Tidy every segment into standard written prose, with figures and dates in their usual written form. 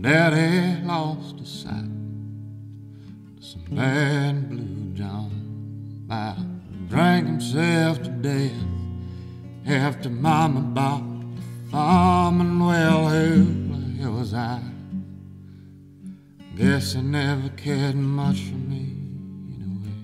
Daddy lost his sight to some bad blue John. Drank himself to death after Mama bought the farm, and well, who the hell was I? Guess he never cared much for me anyway.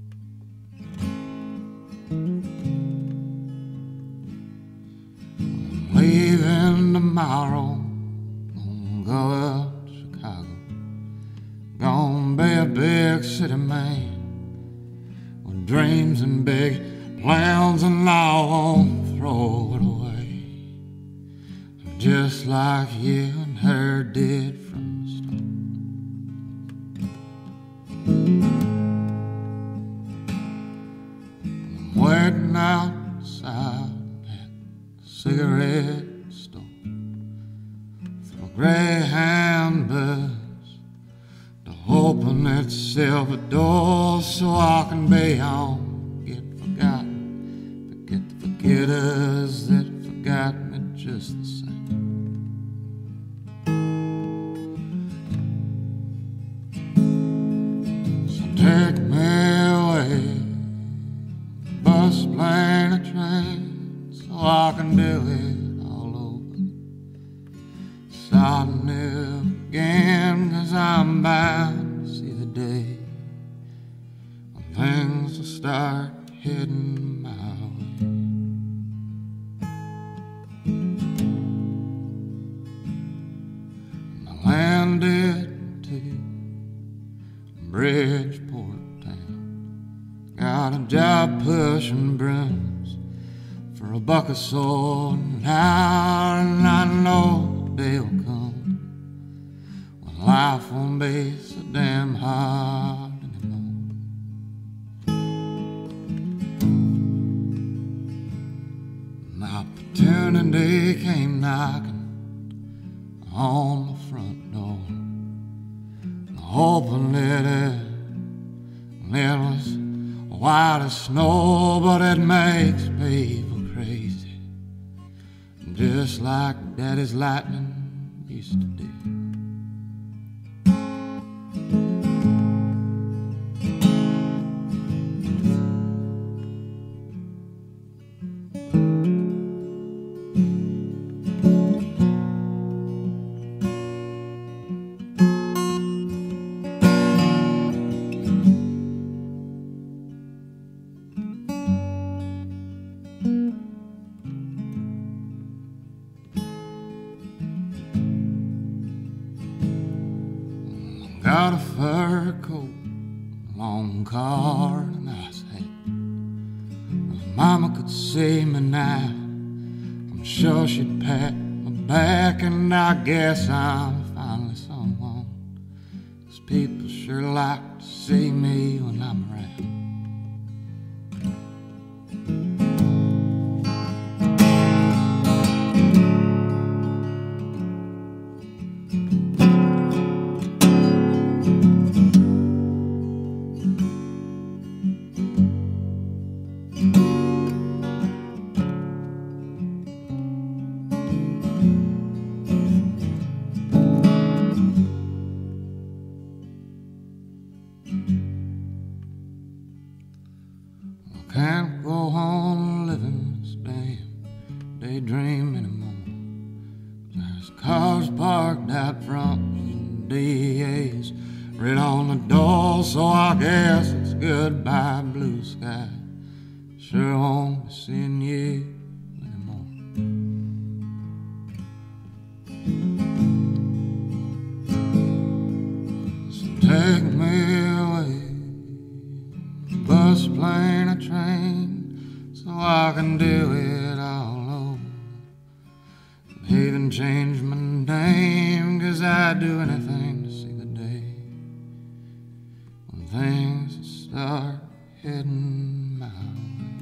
I'm leaving tomorrow, gonna go up to Chicago, gonna be a big city man with dreams and big plans, and I won't throw it away, just like you and her did from the start. I'm waiting outside that cigarette store for a Greyhound bus to open that silver door so I can be home, get forgotten, forget the forgetters that forgot me just the same. So take me away, bus, plane, or train, so I can do it all over, start new again, 'cause I'm bound to see the day when things will start heading my way. And I landed to Bridgeport town, got a job pushing brooms for a buck or so an hour, and I know the day will come when life won't be so damn hard anymore. An opportunity came knocking on my front door. I opened it and it was white as snow, but it makes people crazy, just like Daddy's lightning used to do. Got a fur coat, long car, and a nice hat. If Mama could see me now, I'm sure she'd pat my back, and I guess I'm finally someone, 'cause people sure like to see me when I'm around. Can't go on living this damn daydream anymore. There's cars parked out front and DA's right on the door, so I guess it's goodbye blue sky. Sure won't be seeing you anymore. So take me away, bus, plane, or train, so I can do it all over, and even change my name, 'cause I'd do anything to see the day when things start heading my way.